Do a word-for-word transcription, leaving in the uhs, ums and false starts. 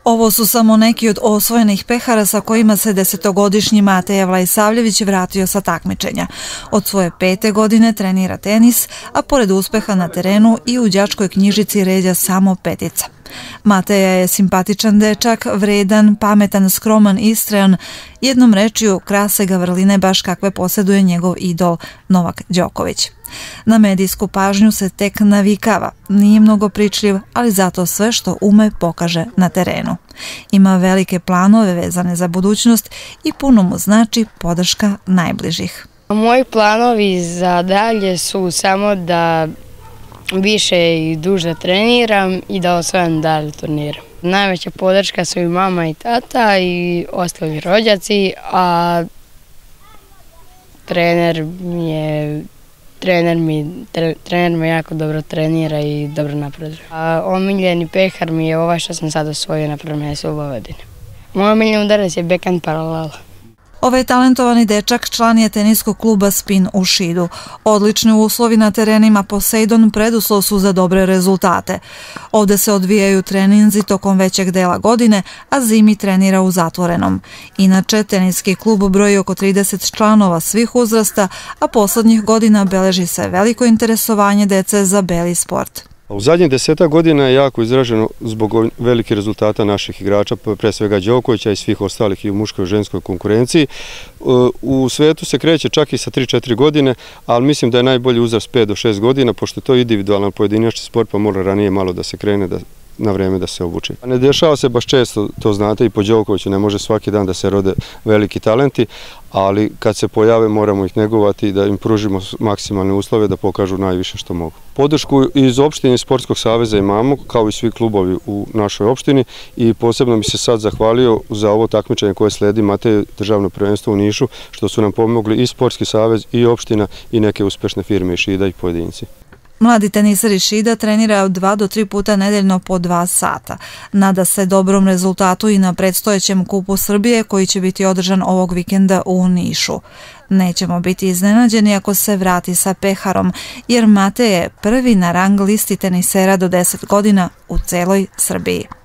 Ovo su samo neki od osvojenih pehara sa kojima se desetogodišnji Mateja Vlajsavljević vratio sa takmičenja. Od svoje pete godine trenira tenis, a pored uspeha na terenu i u đačkoj knjižici ređa samo petica. Mateja je simpatičan dečak, vredan, pametan, skroman i istrajan. Jednom rečju krase ga vrline baš kakve posjeduje njegov idol Novak Đoković. Na medijsku pažnju se tek navikava, nije mnogo pričljiv, ali zato sve što ume pokaže na terenu. Ima velike planove vezane za budućnost i puno mu znači podrška najbližih. Moji planovi za dalje su samo da više i duže treniram i da osvojam dalje turnire. Najveća podrška su i mama i tata i ostali rođaci, a trener mi je Trener mi, tre, trener me jako dobro trenira i dobro napreduje. A omiljeni pehar mi je ovaj što sam sad osvojio na prvenstvu u Vojvodini. Moj omiljeni udarac je backhand paralela. Ovaj talentovani dečak član je teniskog kluba Spin u Šidu. Odlični uslovi na terenima Poseidon preduslov su za dobre rezultate. Ovde se odvijaju treninzi tokom većeg dela godine, a zimi trenira u zatvorenom. Inače, teniski klub broji oko trideset članova svih uzrasta, a poslednjih godina beleži se veliko interesovanje dece za beli sport. U zadnjih desetak godina je jako izraženo zbog velikih rezultata naših igrača, pre svega Đokovića i svih ostalih i u muškoj i ženskoj konkurenciji. U svetu se kreće čak i sa tri četiri godine, ali mislim da je najbolji uzrast pet do šest godina, pošto je to individualan pojedinačni sport, pa mora ranije malo da se krene, da na vreme da se obuči. Ne dešava se baš često, to znate, i po Đokoviću ne može svaki dan da se rode veliki talenti, ali kad se pojave moramo ih negovati i da im pružimo maksimalne uslove da pokažu najviše što mogu. Podršku iz opštine i Sportskog saveza imamo, kao i svi klubovi u našoj opštini, i posebno bi se sad zahvalio za ovo takmičenje koje sledi Mateje državno prvenstvo u Nišu, što su nam pomogli i Sportski savez i opština i neke uspešne firme iz Šida i pojedinci. Mladi teniser iz Šida trenira od dva do tri puta nedeljno po dva sata. Nada se dobrom rezultatu i na predstojećem Kupu Srbije koji će biti održan ovog vikenda u Nišu. Nećemo biti iznenađeni ako se vrati sa peharom, jer Mate je prvi na rang listi tenisera do deset godina u celoj Srbiji.